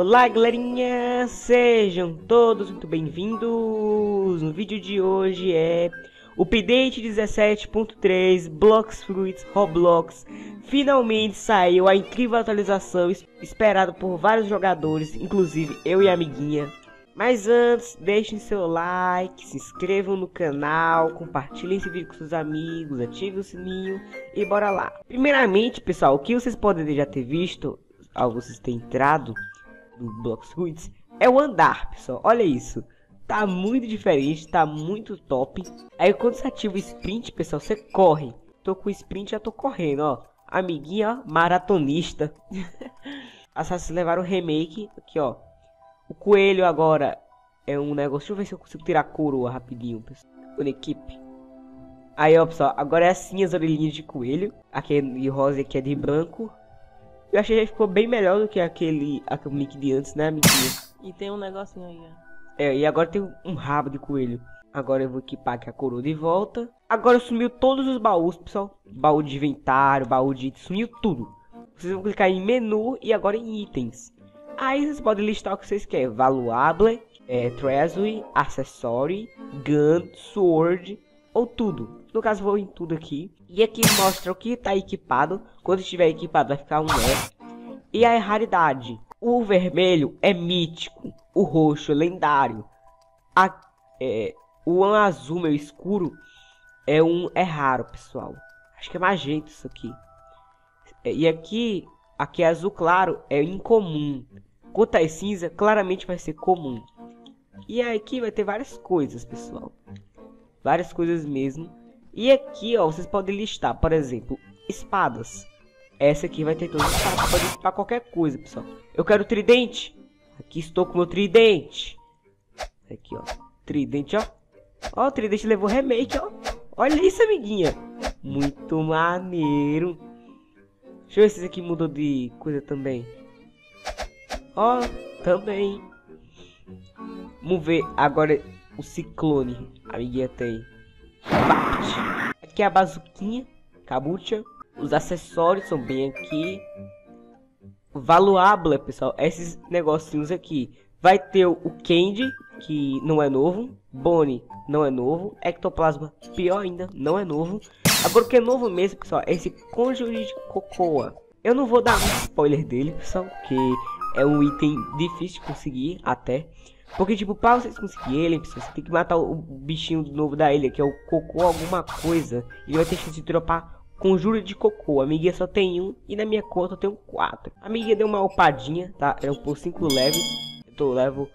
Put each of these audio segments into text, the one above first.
Olá galerinha, sejam todos muito bem-vindos. No vídeo de hoje é o update 17.3 Blox Fruits Roblox. Finalmente saiu a incrível atualização esperada por vários jogadores, inclusive eu e a amiguinha. Mas antes, deixem seu like, se inscrevam no canal, compartilhem esse vídeo com seus amigos, ativem o sininho e bora lá. Primeiramente, pessoal, o que vocês podem já ter visto ao vocês terem entrado do Blox Fruits é o andar, pessoal. Olha isso, tá muito diferente, tá muito top. Aí quando você ativa o sprint, pessoal, você corre. Tô com o sprint, já tô correndo, ó. Amiguinha, ó, maratonista. Assassinos levaram o remake aqui, ó. O coelho agora é um negócio. Deixa eu ver se eu consigo tirar a coroa rapidinho, pessoal. Uma equipe. Aí, ó, pessoal, agora é assim as orelhinhas de coelho. Aqui é de rosa e aqui é de branco. Eu achei que ficou bem melhor do que aquele nick de antes, né, amiguinha? E tem um negocinho aí, ó. É, e agora tem um rabo de coelho. Agora eu vou equipar aqui a coroa de volta. Agora sumiu todos os baús, pessoal. Baú de inventário, baú de... Sumiu tudo. Vocês vão clicar em menu e agora em itens. Aí vocês podem listar o que vocês querem. Valuable, Treasury, Accessory, Gun, Sword ou tudo. No caso vou em tudo aqui. E aqui mostra o que está equipado. Quando estiver equipado vai ficar um E. E a raridade. O vermelho é mítico. O roxo é lendário. O azul meio escuro é raro, pessoal. Acho que é magenta isso aqui. E aqui é azul claro, é incomum. Quanto a cinza, claramente vai ser comum. E aqui vai ter várias coisas, pessoal. Várias coisas mesmo. E aqui, ó, vocês podem listar, por exemplo, espadas. Essa aqui vai ter todas as espadas, pode equipar qualquer coisa, pessoal. Eu quero tridente. Aqui estou com meu tridente. Aqui, ó. Tridente, ó. Ó, o tridente levou remake, ó. Olha isso, amiguinha. Muito maneiro. Deixa eu ver se esse aqui mudou de coisa também. Ó, também. Vamos ver agora o ciclone. A amiguinha tem. Aqui é a bazuquinha. Kabucha. Os acessórios são bem aqui. Valuable, pessoal. Esses negocinhos aqui. Vai ter o Candy, que não é novo. Bonnie, não é novo. Ectoplasma, pior ainda, não é novo. Agora o que é novo mesmo, pessoal, é esse Conjuro de Cocoa. Eu não vou dar um spoiler dele, pessoal, porque é um item difícil de conseguir até. Porque, tipo, para vocês conseguirem ele, pessoal, você tem que matar o bichinho novo da ilha, que é o Cocô alguma coisa. Ele vai ter chance de dropar Conjuro de Cocô. A amiguinha só tem um e na minha conta eu tenho 4. A amiguinha deu uma upadinha, tá? Era por 5 levels. Eu tô level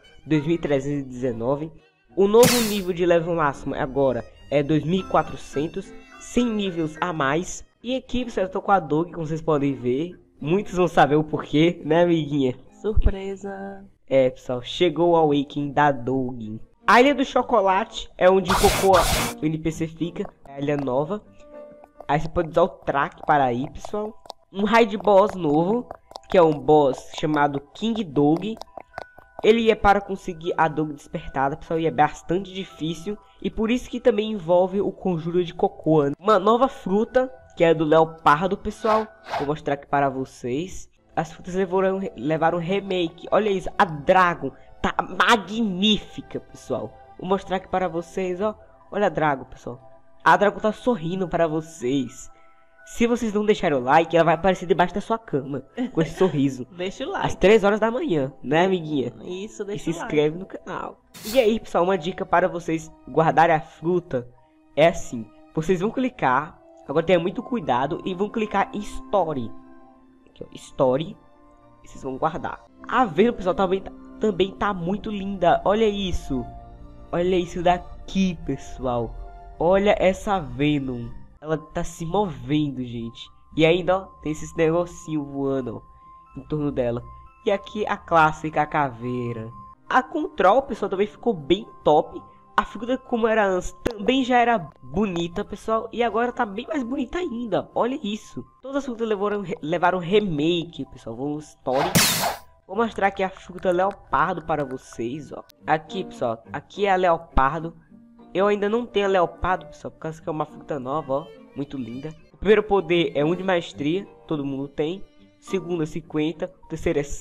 2319. O novo nível de level máximo agora é 2400. 100 níveis a mais. E aqui, pessoal, eu tô com a Dog, como vocês podem ver. Muitos vão saber o porquê, né, amiguinha? Surpresa! É, pessoal, chegou o Awakening da Dog. A Ilha do Chocolate é onde o Cocô, o NPC fica. É a ilha nova. Aí você pode usar o track para ir, pessoal. Um raid boss novo, que é um boss chamado King Dog. Ele é para conseguir a Dog despertada, pessoal, e é bastante difícil. E por isso que também envolve o Conjuro de Cocô. Uma nova fruta, que é do Leopardo, pessoal. Vou mostrar aqui para vocês. As frutas levaram remake. Olha isso, a Dragon tá magnífica, pessoal. Vou mostrar aqui para vocês, ó. Olha a Dragon, pessoal. A Dragon tá sorrindo para vocês. Se vocês não deixarem o like, ela vai aparecer debaixo da sua cama com esse sorriso. Deixa o like. Às 3 horas da manhã, né, amiguinha? Isso, deixa e se o like. inscreve no canal. E aí, pessoal, uma dica para vocês guardarem a fruta é assim. Vocês vão clicar, agora tenha muito cuidado, e vão clicar em Story. Aqui, ó, Story. E vocês vão guardar. A Venom, pessoal, também tá muito linda. Olha isso. Olha isso daqui, pessoal. Olha essa Venom. Ela tá se movendo, gente. E ainda, ó, tem esses negocinho voando, ó, em torno dela. E aqui a clássica caveira. A Control, pessoal, também ficou bem top. A fruta, como era antes, também já era bonita, pessoal. E agora tá bem mais bonita ainda. Olha isso. Todas as frutas levaram remake, pessoal. Vamos story. Vou mostrar aqui a fruta Leopardo para vocês, ó. Aqui, pessoal. Aqui é a Leopardo. Eu ainda não tenho a Leopardo, pessoal, por causa que é uma fruta nova, ó. Muito linda. O primeiro poder é 1 de maestria. Todo mundo tem. Segundo é 50. O terceiro é 100.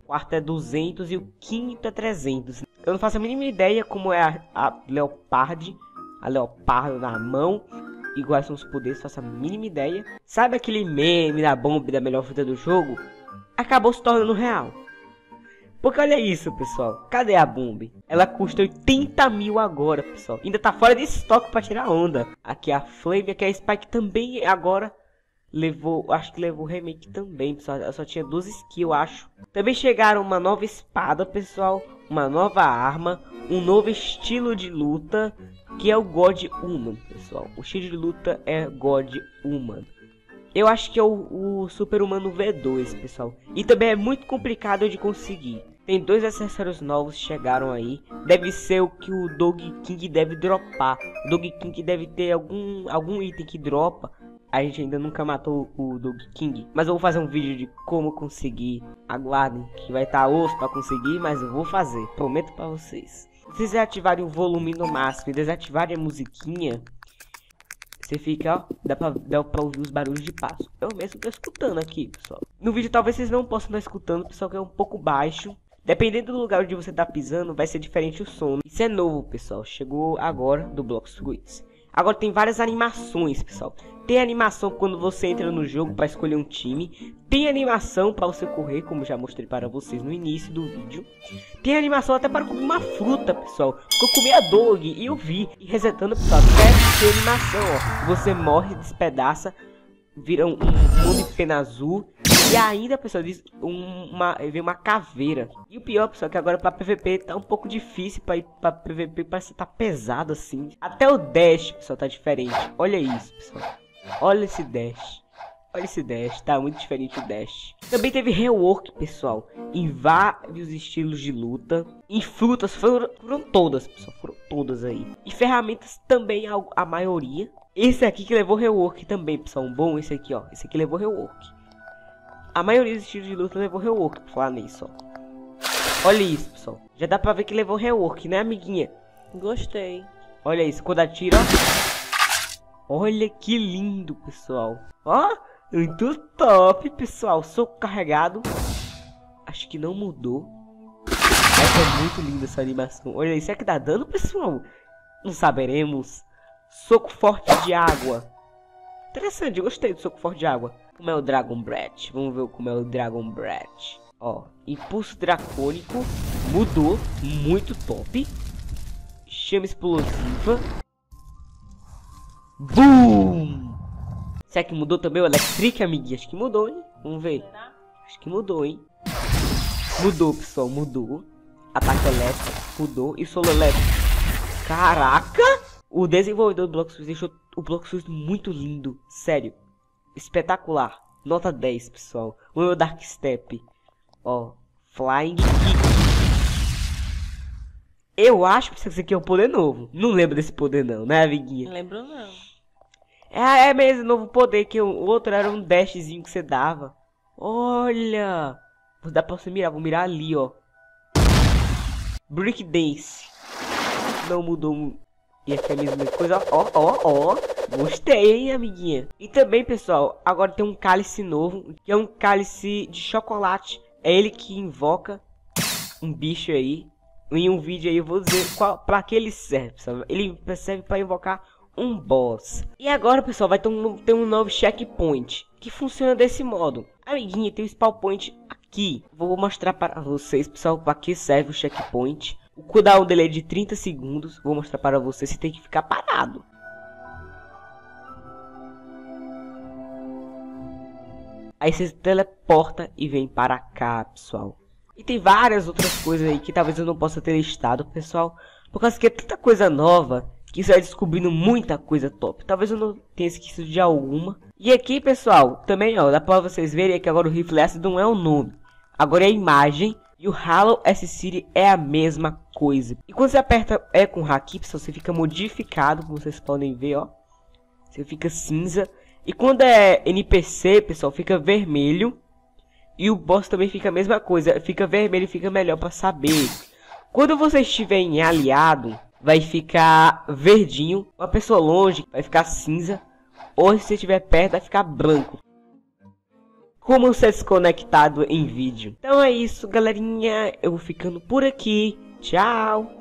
quarto é 200 e o quinto é 300. Eu não faço a mínima ideia como é a Leopard, a Leopardo na mão, e quais são os poderes, faço a mínima ideia. Sabe aquele meme da bomba da melhor fruta do jogo? Acabou se tornando real. Porque olha isso, pessoal. Cadê a bomba? Ela custa 80 mil agora, pessoal. Ainda tá fora de estoque pra tirar onda. Aqui a Flame, aqui a Spike também agora levou, acho que levou remake também, pessoal. Ela só tinha 12 skills, eu acho. Também chegaram uma nova espada, pessoal. Uma nova arma. Um novo estilo de luta, que é o God Human, pessoal. O estilo de luta é God Human. Eu acho que é o Super Humano V2, pessoal. E também é muito complicado de conseguir. Tem 2 acessórios novos que chegaram aí. Deve ser o que o Dog King deve dropar. O Dog King deve ter algum item que dropa. A gente ainda nunca matou o Dog King. Mas eu vou fazer um vídeo de como conseguir. Aguardem que vai estar osso pra conseguir. Mas eu vou fazer, prometo pra vocês. Se vocês ativarem o volume no máximo e desativarem a musiquinha, você fica, ó, dá pra ouvir os barulhos de passo. Eu mesmo tô escutando aqui, pessoal. No vídeo talvez vocês não possam estar escutando, pessoal, que é um pouco baixo. Dependendo do lugar onde você tá pisando, vai ser diferente o som. Isso é novo, pessoal. Chegou agora do Blox Fruits. Agora tem várias animações, pessoal. Tem animação quando você entra no jogo para escolher um time. Tem animação para você correr, como já mostrei para vocês no início do vídeo. Tem animação até para comer uma fruta, pessoal. Eu comi a dog e eu vi. E resetando, pessoal, tem animação, ó. Você morre, despedaça, vira um mundo de pena azul. E ainda, pessoal, vem uma caveira. E o pior, pessoal, é que agora pra PVP tá um pouco difícil pra ir pra PVP. Parece que tá pesado assim. Até o dash, pessoal, tá diferente. Olha isso, pessoal. Olha esse dash. Olha esse dash, tá muito diferente o dash. Também teve rework, pessoal, em vários estilos de luta. Em frutas, foram todas, pessoal, foram todas aí. E ferramentas também, a maioria. Esse aqui que levou rework também, pessoal, bom esse aqui, ó. Esse aqui levou rework. A maioria dos estilos de luta levou rework, pra falar nisso, ó. Olha isso, pessoal. Já dá pra ver que levou rework, né, amiguinha? Gostei. Olha isso, quando atira, ó. Olha que lindo, pessoal. Ó, muito top, pessoal. Soco carregado. Acho que não mudou. Mas é muito linda essa animação. Olha isso, será que dá dano, pessoal? Não saberemos. Soco forte de água. Interessante, eu gostei do soco forte de água. Como é o Dragon Breath? Vamos ver como é o Dragon Breath. Ó, impulso dracônico. Mudou, muito top. Chama explosiva. Boom! Será que mudou também o Electric, amiguinha? Acho que mudou, hein? Vamos ver. Acho que mudou, hein? Mudou, pessoal, mudou. Ataque elétrico, mudou. E solo elétrico. Caraca! O desenvolvedor do Blox Fruits deixou o Blox Fruits muito lindo. Sério. Espetacular. Nota 10, pessoal. O meu Dark Step. Ó. Flying Kick. Eu acho que esse aqui é um poder novo. Não lembro desse poder não, né, amiguinha? Não lembro não. É mesmo, novo poder. Que o outro era um dashzinho que você dava. Olha. Dá pra você mirar. Vou mirar ali, ó. Break Dance. Não mudou. E aqui é a mesma coisa. Ó. Gostei, hein, amiguinha. E também, pessoal, agora tem um cálice novo. Que é um cálice de chocolate. É ele que invoca um bicho aí. Em um vídeo aí eu vou dizer pra que ele serve, pessoal. Ele serve pra invocar um boss. E agora, pessoal, vai ter um novo checkpoint. Que funciona desse modo. Amiguinha, tem o spawn point aqui. Vou mostrar para vocês, pessoal, pra que serve o checkpoint. O cooldown dele é de 30 segundos. Vou mostrar para vocês, você tem que ficar parado. Aí você teleporta e vem para cá, pessoal. E tem várias outras coisas aí que talvez eu não possa ter listado, pessoal. Por causa que é tanta coisa nova que você vai descobrindo muita coisa top. Talvez eu não tenha esquecido de alguma. E aqui, pessoal, também, ó, dá pra vocês verem que agora o rifle ácido não é o nome. Agora é a imagem. E o Halo S-City é a mesma coisa. E quando você aperta com o haki, pessoal, você fica modificado, como vocês podem ver, ó. Você fica cinza. E quando é NPC, pessoal, fica vermelho. E o boss também fica a mesma coisa. Fica vermelho e fica melhor pra saber. Quando você estiver em aliado, vai ficar verdinho. Uma pessoa longe vai ficar cinza. Ou se você estiver perto, vai ficar branco. como ser desconectado em vídeo. Então é isso, galerinha. Eu vou ficando por aqui. Tchau!